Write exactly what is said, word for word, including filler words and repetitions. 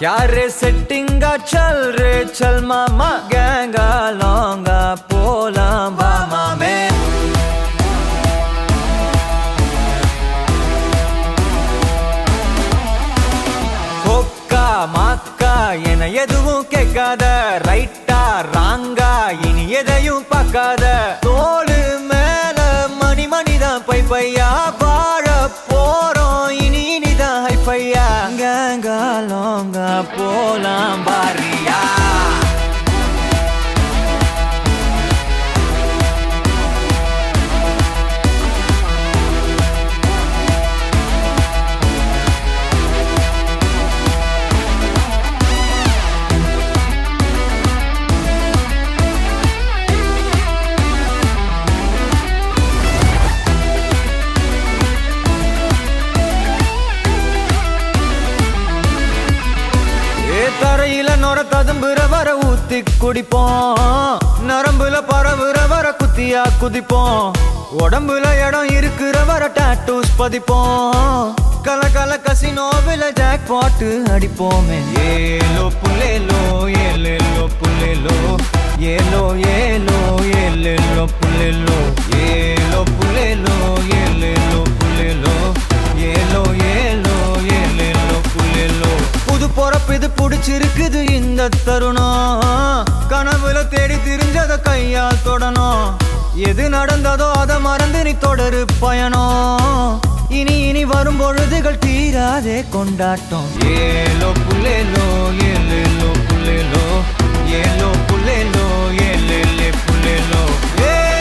क्या रे सेटिंगा चल रे चल मामा गैंगा लौंगा पोला बामा में कोक्का माक्का என எதுவும் கேட்காத ரைட்டா ராங்கா இனி எதையும் பார்க்காத தோளு மேல மணி மணிதான் பை பையா வாழ போறோம் இனி இனிதான் ஹைஃபையா கேங்கா லோங்கா போலாம் பாரியா தரையில நொர ததும்புற வர ஊத்தி குடிப்போம் நரம்புல பரவுற வர குத்தியா குதிப்போம் உடம்புல இடம் இருக்கிற வர டாட்டூஸ் பதிப்போம் கல கல கசினோவில ஜாக் பாட்டு அடிப்போமே ஏலோ புல்லேலோ ஏலேலோ புல்லேலோ ஏலோ ஏலோ ஏலேலோ புல்லேலோ ஏலோ புல்லேலோ ஏலேலோ புல்லேலோ ஏலோ ஏலோ ஏலேலோ புல்லேலோ புது பொறப்பு இது புடிச்சிருக்குது இந்த தருணம் கனவுல தேடி திரிஞ்சத கையால் தொடணும் எது நடந்ததோ அதை மறந்து நீ தொடரு பயணம் இனி இனி வரும் பொழுதுகள் தீராதே கொண்டாட்டம் ஏலோ புல்லேலோ ஏலேலோ புல்லேலோ ஏலோ புல்லேலோ ஏலேலே புல்லேலோ ஏ